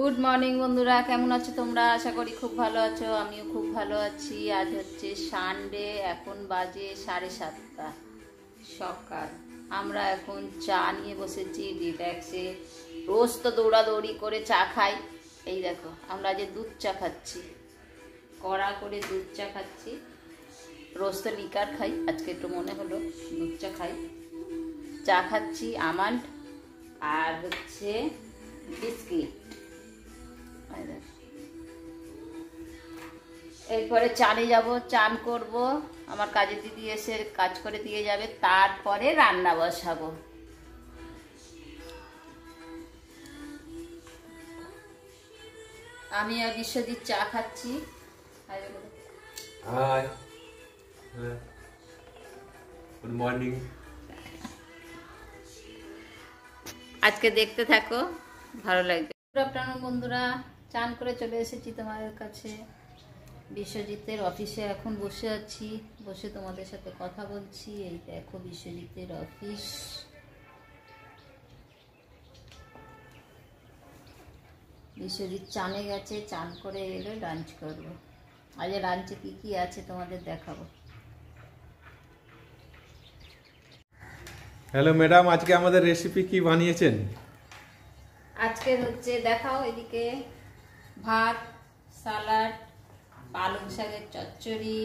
Good morning বন্ধুরা, কেমন আছো তোমরা? আশা করি খুব ভালো আছো। আমিও খুব ভালো আছি। আজ হচ্ছে সানডে, এখন বাজে 7:30 সকাল। আমরা এখন চা নিয়ে বসেছি রিল্যাক্সে। রোজ তো দৌড়াদৌড়ি করে চা খাই। এই দেখো, আমরা আজ দুধ চা খাচ্ছি, কড়া করে দুধ চা খাচ্ছি। রোজ তো লিকার খাই, আজকে একটু মনে হলো দুধ চা খাই। চা খাচ্ছি আমন্ড আর হচ্ছে বিস্কিট। এরপরে চানে যাব, চান করব, আমার কাজের দিদি এসে কাজ করে দিয়ে যাবে, তারপরে রান্না বসাবো। আমি আর বিশ্বজিৎ চা খাচ্ছি। Hi, good morning. আজকে দেখতে থাকো, ভালো লাগবে। গুড আফটারনুন বন্ধুরা, চান করে চলে এসেছি তোমাদের কাছে। বিশ্বজিতের অফিসে এখন বসে আছি, বসে তোমাদের সাথে কথা বলছি। এই দেখো বিশ্বজিতের অফিস। বিশ্বজিৎ চানে গেছে, চান করে এলে লাঞ্চ করবো। আজ লাঞ্চে কি কি আছে তোমাদের দেখাবো। হ্যালো ম্যাডাম, আজকে আমাদের রেসিপি কি বানিয়েছেন? আজকে হচ্ছে দেখাও এদিকে, ভাত, সালাড, পালং শাকের চচ্চড়ি,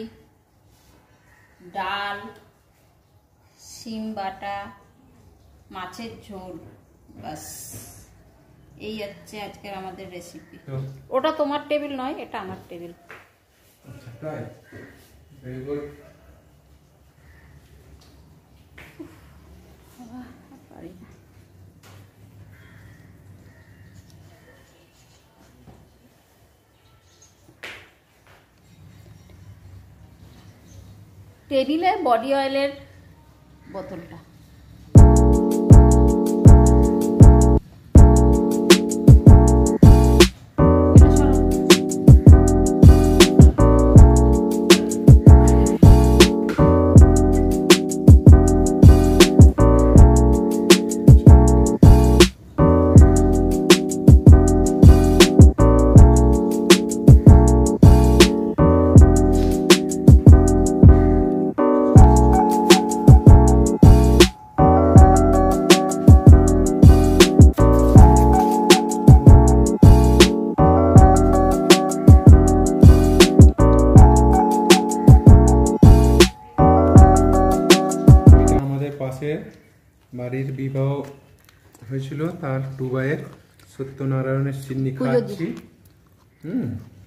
ডাল, শিম বাটা, মাছের ঝোল। বাস, এই হচ্ছে আজকের আমাদের রেসিপি। ওটা তোমার টেবিল নয়, এটা আমার টেবিল। আচ্ছা, তাই? Very good. টেবিলে বডি অয়েলের বোতলটা। বাড়ির বিবাহ হয়েছিল, তার দুবাইয়ের সত্যনারায়ণের চিন্নি খাচ্ছি।